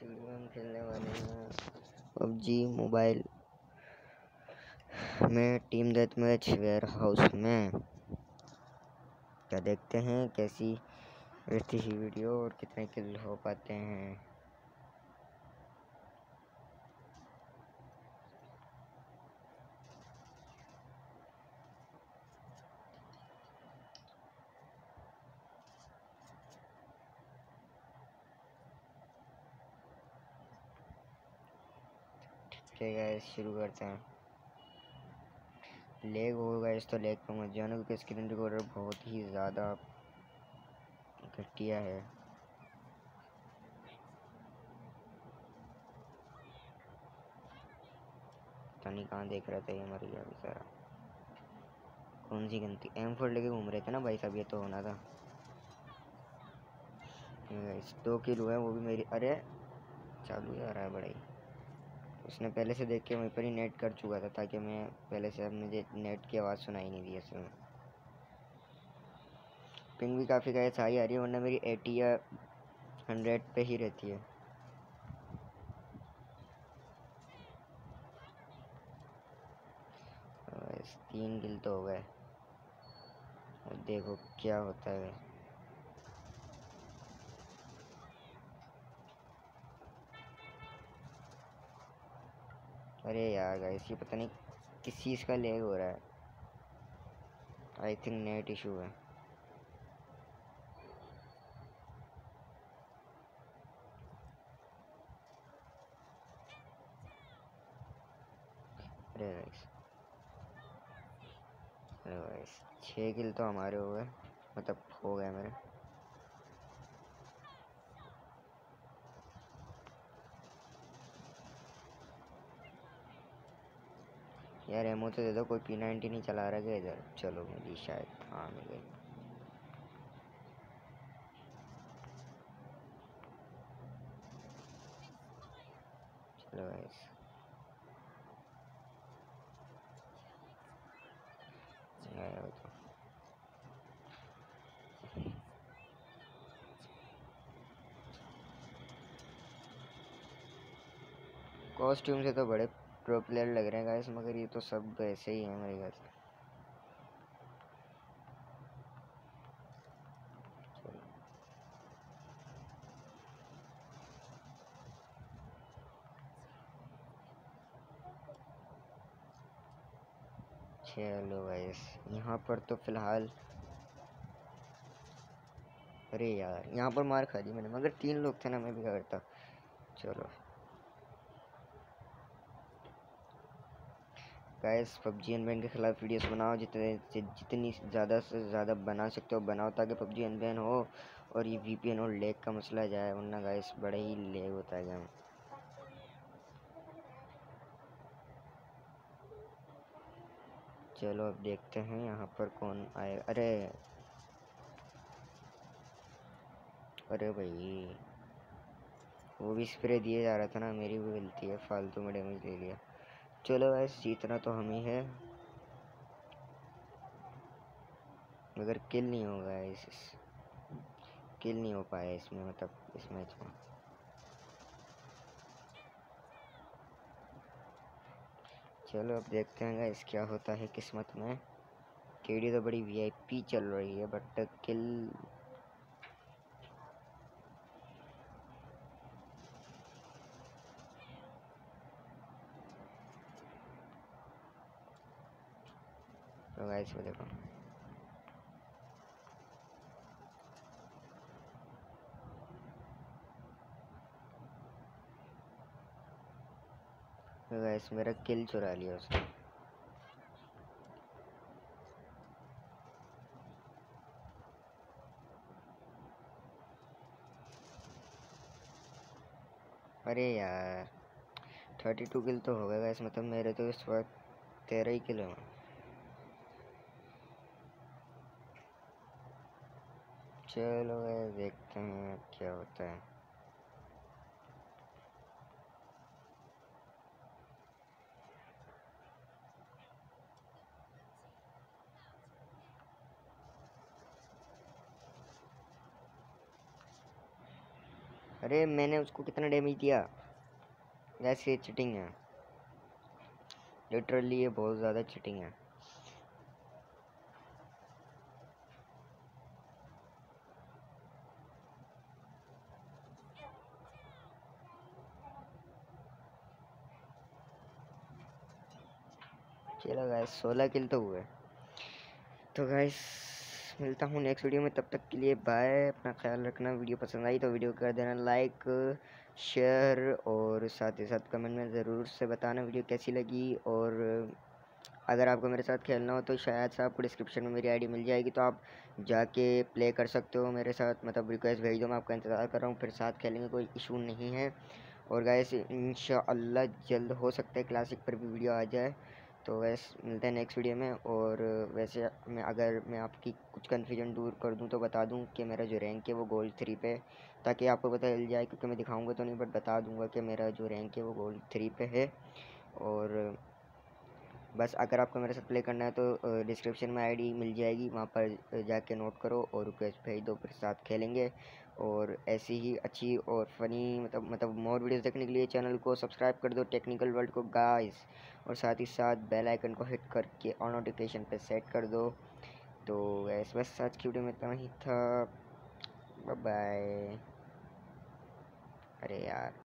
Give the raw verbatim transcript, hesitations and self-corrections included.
Video में हम खेलने वाले हैं पबजी मोबाइल में team death match warehouse में। क्या देखते हैं कैसी रहती है वीडियो और कितने किल हो पाते हैं। ठीक है गाइस, शुरू करते हैं। लेग होगा इस तो लेग पर मत जाना क्योंकि स्क्रीन रिकॉर्डर बहुत ही ज़्यादा घटिया है। पता नहीं कहाँ देख रहा था, ये मर गया बेचारा। कौन सी गलती, एम फोर लेके घूम रहे थे ना भाई साहब, ये तो होना था। गाइस दो किल हुआ है, वो भी मेरी। अरे चालू जा रहा है बड़ा ही। उसने पहले से देख के वहीं पर ही नेट कर चुका था ताकि मैं पहले से, अब मुझे नेट की आवाज़ सुनाई नहीं दी असल में। पिंग भी काफ़ी गाइस हाई आ रही है, वरना मेरी एटी या हंड्रेड पे ही रहती है। बस तीन किल तो हो गए, अब देखो क्या होता है। अरे यार गाइस, ये पता नहीं किस चीज़ का लैग हो रहा है। आई थिंक नेट इशू है। अरे गाइस, अरे गाइस छः किल तो हमारे हो गए, मतलब हो गए मेरे। यार एमओ तो दे दो, कोई पी नाइनटी नहीं चला रहा है इधर। चलो मिली शायद, हाँ मिल गई। चलो गाइस, आया तो कॉस्ट्यूम से तो बड़े प्रो प्लेयर लग रहे हैं गाइस, मगर ये तो सब ऐसे ही हैं मेरे ख्याल से। चलो गाइस, यहाँ पर तो फिलहाल, अरे यार यहाँ पर मार खा दी मैंने, मगर तीन लोग थे ना, मैं भी क्या करता। चलो गाइस, पबजी अनबैन के खिलाफ वीडियोस बनाओ, जितने जितनी ज़्यादा से ज़्यादा बना सकते हो बनाओ, ताकि पबजी अनबैन हो और ये वीपीएन और लैग का मसला जाए, वरना गाइस बड़ा ही लैग होता है गेम। चलो अब देखते हैं यहाँ पर कौन आए। अरे अरे भाई, वो भी स्प्रे दिए जा रहा था ना, मेरी भी गलती है, फालतू में डैमेज ले लिया। चलो गाइस, जीतना तो हम ही है, मगर किल नहीं होगा इस, किल नहीं हो पाया इसमें, मतलब इस मैच में। चलो अब देखते हैं गाइस क्या होता है किस्मत में। केडी तो बड़ी वीआईपी चल रही है, बट किल तो गाइस वो देखो, तो गाइस मेरा किल चुरा लिया उसने। अरे यार थर्टी टू किल तो हो गया गाइस, मतलब मेरे तो इस वक्त तेरह ही किल हैं। चलो गाइस देखते हैं क्या होता है। अरे मैंने उसको कितना डैमेज दिया। वैसे चीटिंग है, लिटरली ये बहुत ज़्यादा चीटिंग है। चलो गाइस सोलह किल तो हुए। तो गाइस मिलता हूँ नेक्स्ट वीडियो में, तब तक के लिए बाय, अपना ख्याल रखना। वीडियो पसंद आई तो वीडियो कर देना लाइक शेयर, और साथ ही साथ कमेंट में ज़रूर से बताना वीडियो कैसी लगी। और अगर आपको मेरे साथ खेलना हो तो शायद से आपको डिस्क्रिप्शन में मेरी आईडी मिल जाएगी, तो आप जाके प्ले कर सकते हो मेरे साथ। मतलब रिक्वेस्ट भेज दो, मैं आपका इंतज़ार कर रहा हूँ, फिर साथ खेलेंगे, कोई इशू नहीं है। और गाइस इंशाअल्लाह जल्द हो सकता है क्लासिक पर भी वीडियो आ जाए। तो वैसे मिलते हैं नेक्स्ट वीडियो में। और वैसे मैं अगर मैं आपकी कुछ कन्फ्यूजन दूर कर दूं तो बता दूं कि मेरा जो रैंक है वो गोल्ड थ्री पे, ताकि आपको पता चल जाए, क्योंकि मैं दिखाऊंगा तो नहीं बट बता दूंगा कि मेरा जो रैंक है वो गोल्ड थ्री पे है। और बस अगर आपको मेरे साथ प्ले करना है तो डिस्क्रिप्शन में आईडी मिल जाएगी, वहाँ पर जाके नोट करो और रिक्वेस्ट भेज दो, फिर साथ खेलेंगे। और ऐसी ही अच्छी और फनी मतलब मतलब मोर वीडियोस देखने के लिए चैनल को सब्सक्राइब कर दो, टेक्निकल वर्ल्ड को गाइस। और साथ ही साथ बेल आइकन को हिट करके ऑन नोटिफिकेशन पे सेट कर दो। तो ऐसे बस आज की वीडियो में इतना ही था। Bye bye. अरे यार।